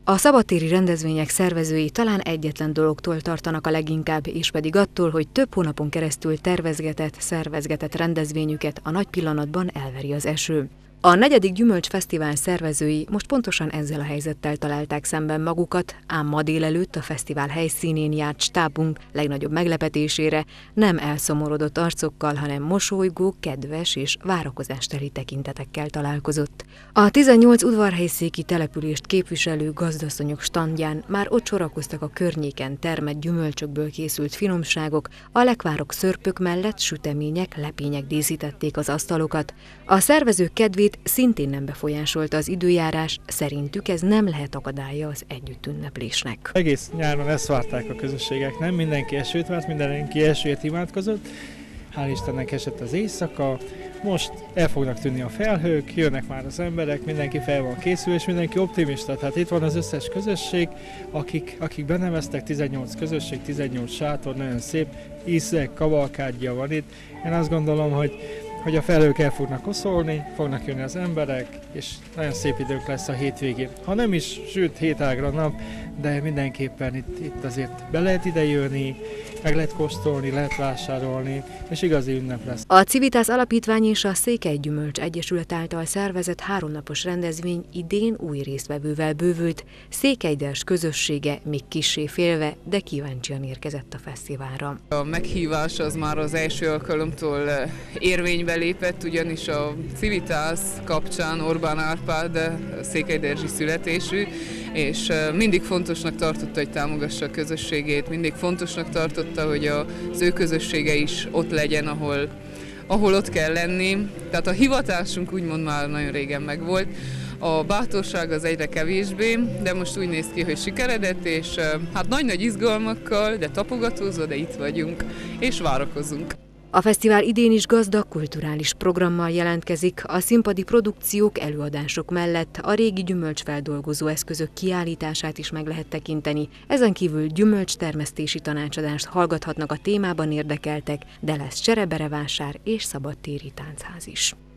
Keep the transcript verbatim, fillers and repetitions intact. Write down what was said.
A szabadtéri rendezvények szervezői talán egyetlen dologtól tartanak a leginkább, és pedig attól, hogy több hónapon keresztül tervezgetett, szervezgetett rendezvényüket a nagy pillanatban elveri az eső. A negyedik Gyümölcsfesztivál szervezői most pontosan ezzel a helyzettel találták szemben magukat, ám ma délelőtt a fesztivál helyszínén járt stábunk legnagyobb meglepetésére nem elszomorodott arcokkal, hanem mosolygó, kedves és várakozásteli tekintetekkel találkozott. A tizennyolc udvarhelyszéki települést képviselő gazdasszonyok standján már ott sorakoztak a környéken termett gyümölcsökből készült finomságok, a lekvárok szörpök mellett sütemények, lepények díszítették az asztalokat. A szervezők kedvét szintén nem befolyásolta az időjárás, szerintük ez nem lehet akadálya az együttünneplésnek. Egész nyáron ezt várták a közösségek, nem? Mindenki esőt várt, mindenki esőért imádkozott. Hál' Istennek esett az éjszaka, most el fognak tűnni a felhők, jönnek már az emberek, mindenki fel van készül, és mindenki optimista. Tehát itt van az összes közösség, akik, akik beneveztek, tizennyolc közösség, tizennyolc sátor, nagyon szép ízek, kavalkádja van itt. Én azt gondolom, hogy hogy a felhők el fognak koszolni, fognak jönni az emberek, és nagyon szép idők lesz a hétvégén. Ha nem is süt hétágra nap, de mindenképpen itt, itt azért be lehet ide jönni, meg lehet kóstolni, lehet vásárolni, és igazi ünnep lesz. A Civitas Alapítvány és a Székely Gyümölcs Egyesület által szervezett háromnapos rendezvény idén új résztvevővel bővült. Székelydels közössége még kissé félve, de kíváncsian érkezett a fesztiválra. A meghívás az már az első alkalomtól érvénybe lépett, ugyanis a Civitas kapcsán Orbán Árpád székelydelszi születésű, és mindig fontosnak tartotta, hogy támogassa a közösségét, mindig fontosnak tartotta, hogy az ő közössége is ott legyen, ahol, ahol ott kell lenni. Tehát a hivatásunk úgymond már nagyon régen megvolt. A bátorság az egyre kevésbé, de most úgy néz ki, hogy sikeredett, és hát nagy-nagy izgalmakkal, de tapogatózva, de itt vagyunk, és várakozunk. A fesztivál idén is gazdag kulturális programmal jelentkezik, a színpadi produkciók, előadások mellett a régi gyümölcsfeldolgozó eszközök kiállítását is meg lehet tekinteni. Ezen kívül gyümölcstermesztési tanácsadást hallgathatnak a témában érdekeltek, de lesz csereberevásár és szabadtéri táncház is.